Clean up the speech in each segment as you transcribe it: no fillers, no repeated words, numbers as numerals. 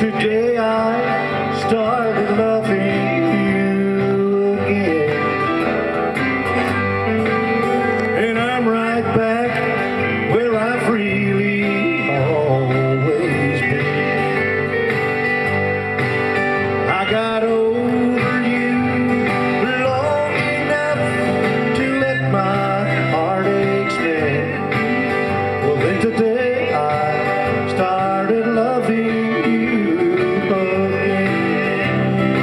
today I started loving you again, and I'm right back where I've really always been. I got over you long enough to let my heartaches mend. Well, then today I started loving you again.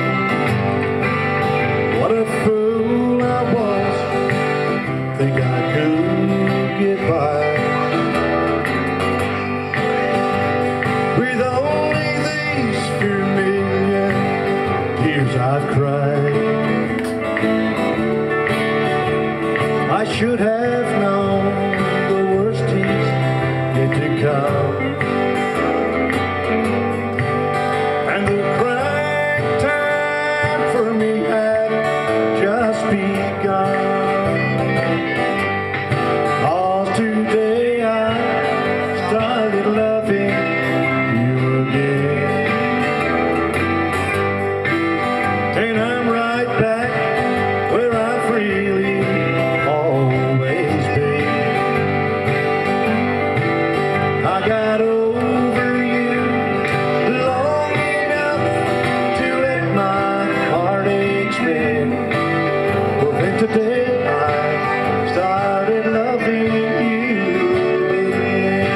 What a fool I was, think I could get by with only these few million tears I've cried. I should have known the worst is yet to come, and the crying time for me had just begun. 'Cause today I started loving you again, and I'm right back where I've really always been. I got over you long enough to let my heartaches mend. Well, then today I started loving you again.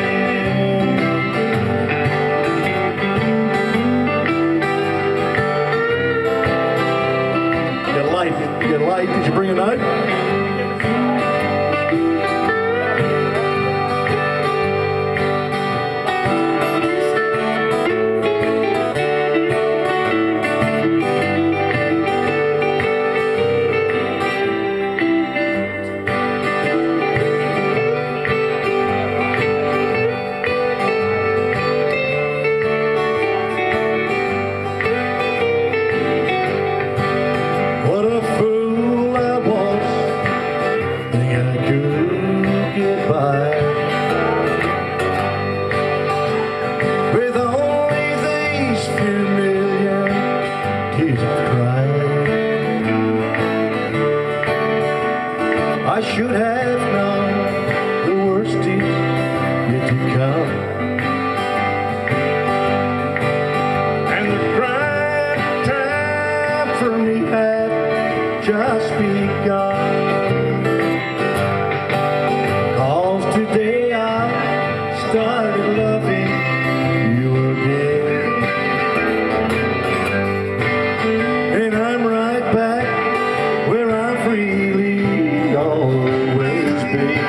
You got light? Did you bring a note? What a fool I was, think I could get by with only these few million tears I've cried. I should have known the worst is yet to come, and the crying time for me had just begun. 'Cause today I started loving you again, and I'm right back where I've really always been.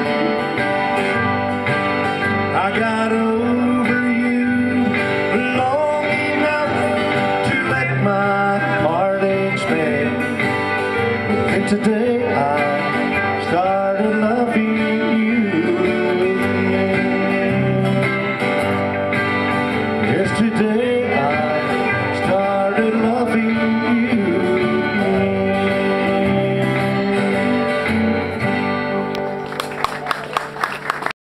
I got over you long enough to let my heartaches mend. And today